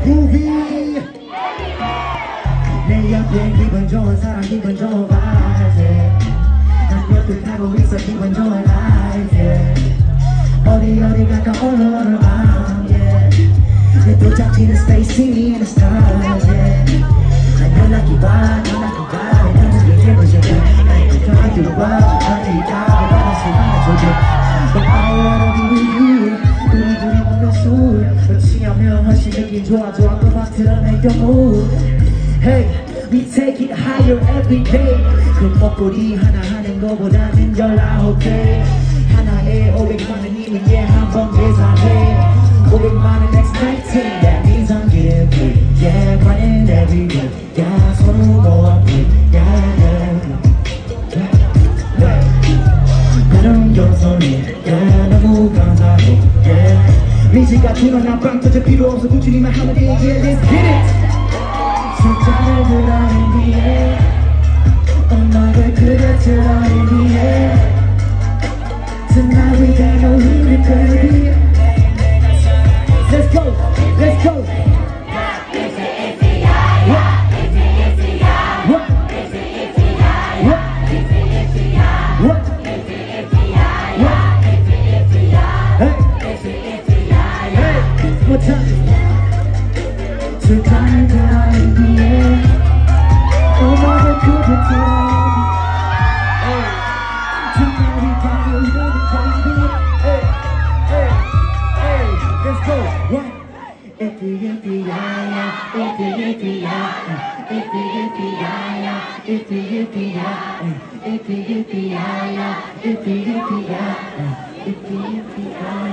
movie 내 옆에 기분 좋은 사람 기분 좋은 vibes 난 옆에 타고 있어 기분 좋은 life 어디 가까 all around 내 도착지는 space in the stars 난 연락이 와 내 편집이 재보셔도 난 들어와 어디 가고 받았을 만한 조절 But I wanna be with you 우리 둘이 먹는 술 취하면 훨씬 느낌 좋아 음악 틀어내려 move Hey, we take it higher every day 그 먹거리 하나 하는 거보다는 19개 하나에 500만원이면 한번 계산해 500만원 next 19 That means I'm giving Yeah, running every day Yeah, 서로 모아 나는 경선이 너무 감사해 미지가 tun어난 빵 터져 필요 없어 꾸준히만 하면 돼 Yeah, let's get it 숫자를 그려낸 뒤에 음악을 그려 틀어낸 뒤에 Tonight we got no limit baby Let's go, let's go One time 숫자를 그려낸 뒤에 음악을 그려 틀어낸 Tonight we got no limit baby Let's go. What? Iffy, yeah. Iffy, yeah. Iffy, yeah. Iffy, yeah. Iffy, yeah. Iffy, yeah. Iffy, yeah.